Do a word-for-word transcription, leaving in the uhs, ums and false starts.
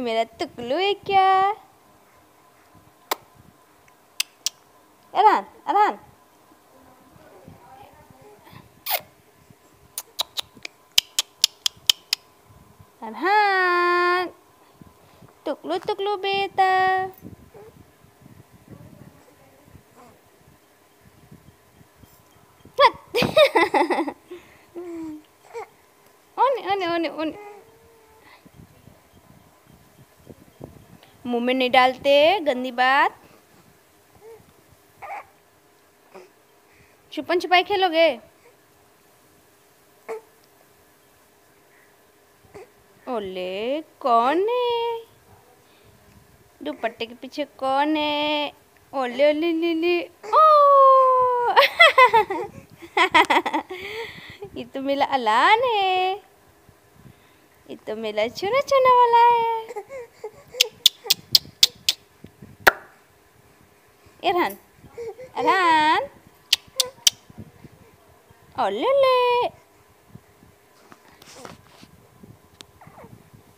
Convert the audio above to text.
मेरा टुकलू है क्या? अरहान अरहान अरहान टुकलू टुकलू बेटा। ओने ओने ओने ओने मुंह में नहीं डालते, गंदी बात। छुपन छुपाई खेलोगे? ओले कौन है? दुपट्टे के पीछे कौन है? ओले ओले लिली ओ ये तो मेरा अलान है, ये तो मेरा चुना चुना वाला है। इरहान अरहान ओले ले